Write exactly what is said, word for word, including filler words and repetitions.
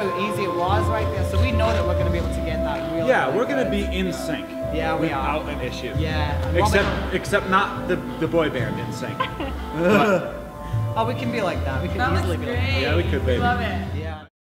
How easy it was right there, so we know that we're going to be able to get that real. Yeah, we're going to be in sync. Yeah, we without are. an issue. Yeah. Except, except not the the boy band in sync. But, oh, we can be like that. We can That easily looks be like that. great. Yeah, we could, baby. Love it. Yeah.